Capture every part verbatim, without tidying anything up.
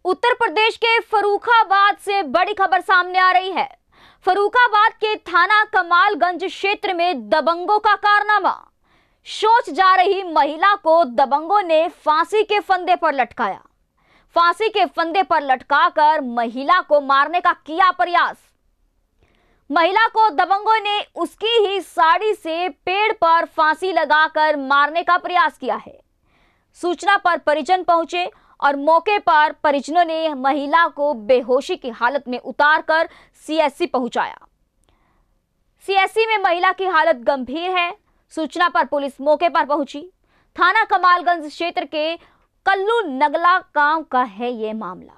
उत्तर प्रदेश के फर्रुखाबाद से बड़ी खबर सामने आ रही है। फर्रुखाबाद के थाना कमालगंज क्षेत्र में दबंगों का कारनामा। शौच जा रही महिला को दबंगों ने फांसी के फंदे पर लटकाया। फांसी के फंदे पर लटकाकर महिला को मारने का किया प्रयास। महिला को दबंगों ने उसकी ही साड़ी से पेड़ पर फांसी लगाकर मारने का प्रयास किया है। सूचना पर परिजन पहुंचे और मौके पर परिजनों ने महिला को बेहोशी की हालत में उतारकर सीएससी पहुंचाया। सीएससी में महिला की हालत गंभीर है। सूचना पर पुलिस मौके पर पहुंची। थाना कमालगंज क्षेत्र के कल्लू नगला गांव का है ये मामला।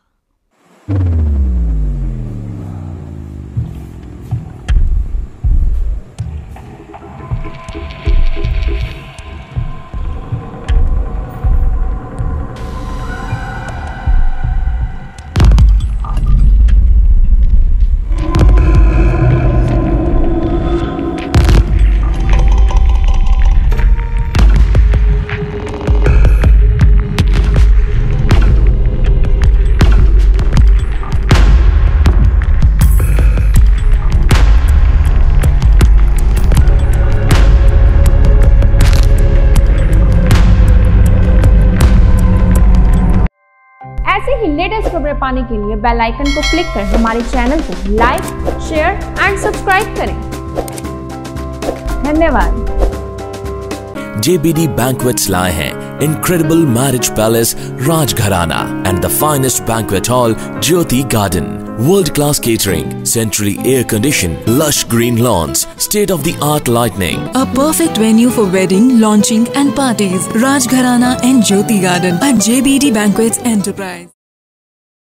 ऐसे ही लेटेस्ट खबरें पाने के लिए बेल आइकन को क्लिक कर हमारे चैनल को लाइक, शेयर एंड सब्सक्राइब करें। धन्यवाद। J B D Banquets लाए हैं incredible marriage palace Rajgharana and the finest banquet hall Jyoti Garden. World-class catering, centrally air-conditioned, lush green lawns, state-of-the-art lighting. A perfect venue for wedding, launching and parties. Rajgharana and Jyoti Garden at J B D Banquets Enterprise.